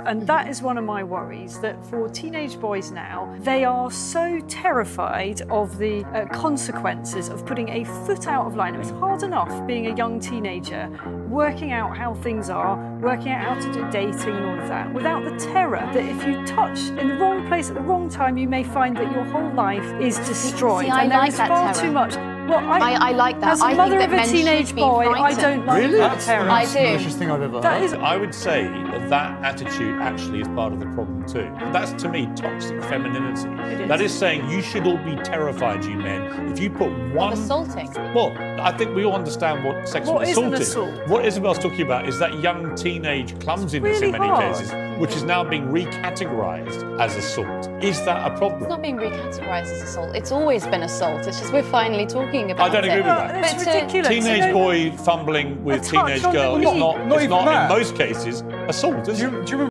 And that is one of my worries, that for teenage boys now, they are so terrified of the consequences of putting a foot out of line. It's hard enough being a young teenager, working out how things are, working out how to do dating and all of that, without the terror that if you touch in the wrong place at the wrong time, you may find that your whole life is destroyed. See, I and there like is that far terror. too much. Well, I like that. As a mother of a teenage boy, I don't like that terror. I do. That's the richest thing I've ever heard. I would say that attitude actually is part of the problem too. That's, to me, toxic femininity. That is saying you should all be terrified, you men, if you put one... Of assaulting. Well, I think we all understand what sexual assault is. What Isabel's talking about is that young teenage clumsiness in many cases, which is now being recategorised as assault. Is that a problem? It's not being recategorised as assault. It's always been assault. It's just we're finally talking about it. I don't agree with that. It's ridiculous. Teenage boy fumbling with teenage girl is not in most cases, assault, is it? Do you remember